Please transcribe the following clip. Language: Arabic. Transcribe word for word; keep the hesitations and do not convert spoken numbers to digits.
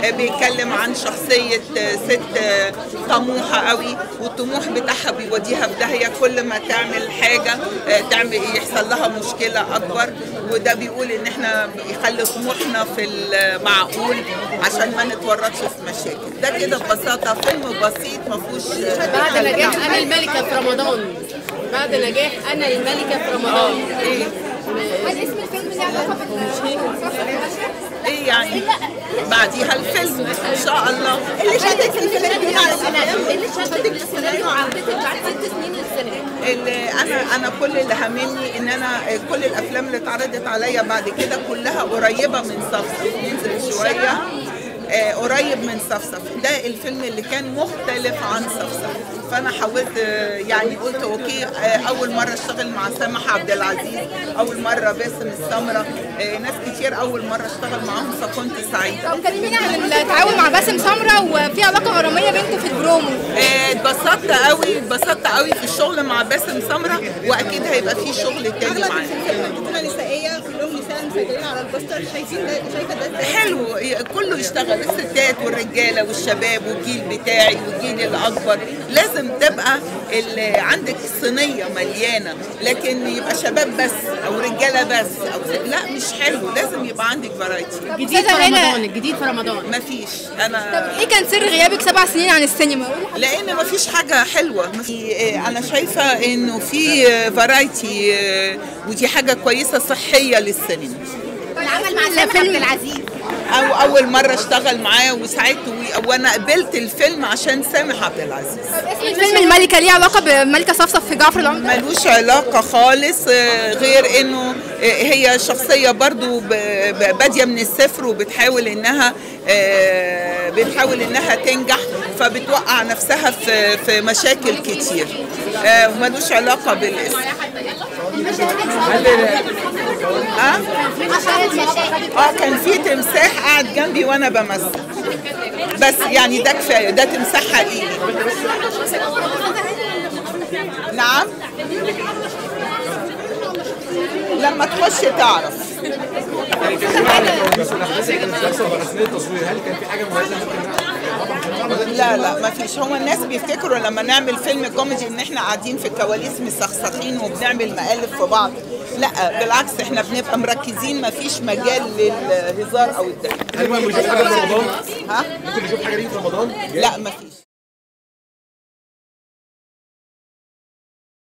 بيتكلم عن شخصية ست طموحة قوي، والطموح بتاعها بيوديها في داهية كل ما تعمل حاجة تعمل يحصل لها مشكلة أكبر. وده بيقول إن إحنا يخلي طموحنا في المعقول عشان ما نتورطش في مشاكل. ده كده ببساطة فيلم بسيط ما فيهوش. بعد نجاح أنا الملكة في رمضان، بعد نجاح أنا الملكة في رمضان. إيه؟ هل اسم الفيلم ليه علاقة بالمشاهد؟ ايه يعني بعديها الفيلم ان شاء الله. اللي شدك في الفيلم على السيناريو؟ اللي شدك في السيناريو عدتك بعد ست سنين للسينما؟ اللي انا انا كل اللي هاممني ان انا كل الافلام اللي اتعرضت عليا بعد كده كلها قريبه من صفصف، ينزل شويه آه قريب من صفصف. ده الفيلم اللي كان مختلف عن صفصف، فانا حاولت آه يعني قلت اوكي. آه اول مره اشتغل مع سامح عبد العزيز، اول مره باسم السمره، آه ناس كتير اول مره اشتغل معاهم فكنت سعيده. طب كلمينا عن التعاون مع باسم سمره وفي علاقه غراميه بينكم في البرومو. اتبسطت آه قوي اتبسطت قوي في الشغل مع باسم سمره، واكيد هيبقى في شغل تاني معاه. اغلب نسائيه كلهم نساء مسجلين على البوستر، شايفين ده شايفه ده حلو كله يشتغل، الستات والرجاله والشباب والجيل بتاعي والجيل الاكبر. لازم تبقى عندك صينيه مليانه، لكن يبقى شباب بس او رجاله بس او لا مش حلو. لازم يبقى عندك فرايتي. الجديد في رمضان، الجديد في رمضان مفيش. انا طب ايه كان سر غيابك سبع سنين عن السينما؟ لان مفيش حاجه حلوه. انا شايفه انه في فرايتي ودي حاجه كويسه صحيه للسينما. العمل مع سامح عبد العزيز أو أول مرة اشتغل معاه وساعدته، وأنا قبلت الفيلم عشان سامح عبد العزيز. اسم الفيلم الملكة ليه علاقة بملكة صفصف في جعفر العمدة؟ ملوش علاقة خالص، غير إنه هي شخصية برضو بادية من الصفر وبتحاول إنها بتحاول إنها تنجح، فبتوقع نفسها في في مشاكل كتير، وملوش علاقة بالاسم. اه اه كان في تمساح قاعد جنبي وانا بمثل، بس يعني ده كفايه، ده تمساح حقيقي. نعم لما تخش تعرف. يعني كان في حاجه الاحداث اللي كانت بتحصل في اثناء التصوير، هل كان في حاجه مميزه ممكن؟ لا لا ما فيش. هو الناس بيفتكروا لما نعمل فيلم كوميدي ان احنا قاعدين في الكواليس مسخسخين وبنعمل مقالب في بعض. لا بالعكس، احنا بنبقى مركزين، ما فيش مجال للهزار او الضحك. هل ممكن نشوف حاجه في رمضان؟ ها؟ ممكن نشوف حاجه دي في رمضان؟ لا ما فيش.